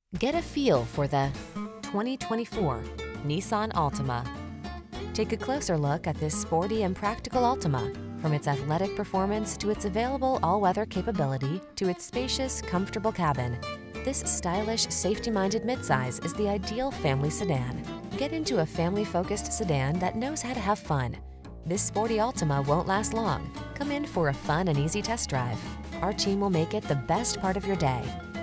Get a feel for the 2024 Nissan Altima. Take a closer look at this sporty and practical Altima. From its athletic performance to its available all-weather capability to its spacious, comfortable cabin, this stylish, safety-minded midsize is the ideal family sedan. Get into a family-focused sedan that knows how to have fun. This sporty Altima won't last long. Come in for a fun and easy test drive. Our team will make it the best part of your day.